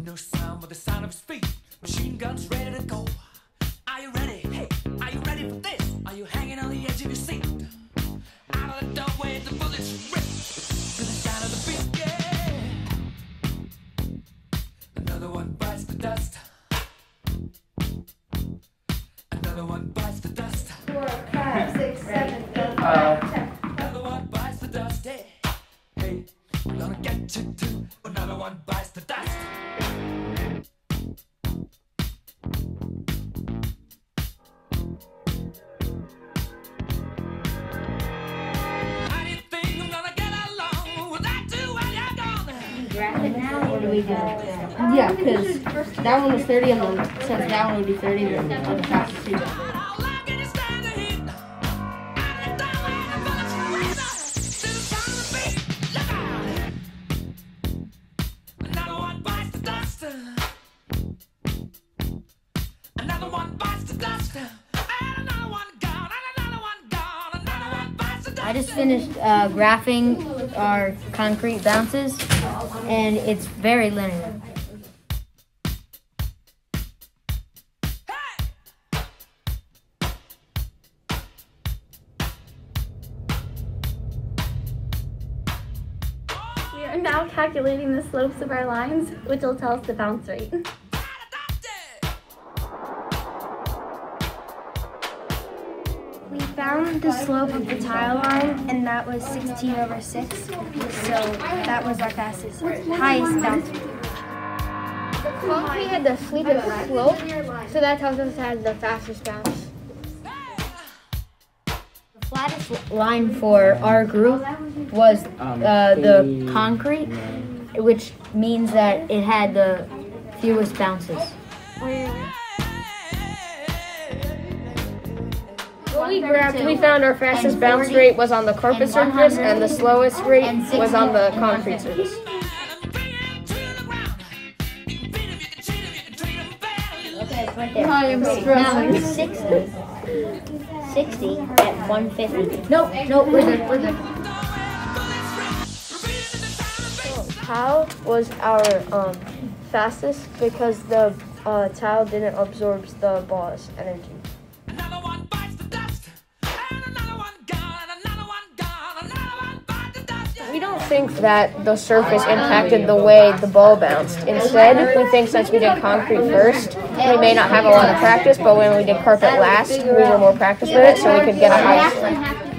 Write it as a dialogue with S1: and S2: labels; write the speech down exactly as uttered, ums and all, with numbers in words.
S1: No sound but the sound of his feet. Machine guns ready to go. Are you ready? Hey, are you ready for this? Are you hanging on the edge of your seat? Out of the doorway, the bullets rip to the sound of the beat. Yeah. Another one bites the dust. Another one bites the dust.
S2: Four, five, six, seven, eight,
S3: Uh,
S2: nine, ten.
S1: Another one bites the dust. Hey, hey, we're gonna get you too. Another one bites the dust. How do you think I'm gonna get along without you when you're gone?
S4: Graph it now, or do we do Yeah, because that one was thirty, and then since that one would be thirty, then the other fastest two.
S1: How long can you stand the heat? Out of the doorway, the bullets race to the sound of the beat. Look out! Another one bites the dust. Another one bites the dust. And another one gone. And another one gone. Another one bites the dust.
S4: I just finished uh, graphing our concrete bounces, and it's very linear.
S5: We are now calculating the slopes of our lines, which will tell us the bounce rate.
S6: We found the slope of the tile line, and that was sixteen over six. So that was our fastest, highest bounce.
S7: The concrete had the steepest slope, so that tells us it has the fastest bounce.
S4: The flattest line for our group was uh, the concrete, which means that it had the fewest bounces.
S7: When we graphed, we found our fastest bounce rate was on the carpet surface, and the slowest rate was on the concrete surface.
S4: Okay, it's right there. Now it's sixty. sixty at one fifty. Nope, nope, we're good, we're good.
S7: Tile was our um, fastest because the uh, tile didn't absorb the ball's energy.
S1: Another one bites the dust. And another one gone. And another one gone. Another one bites the dust.
S7: We don't think that the surface impacted the way the ball bounced. Instead, we think since we did concrete first, we may not have a lot of practice, but when we did carpet last, we were more practiced with it, so we could get a high score.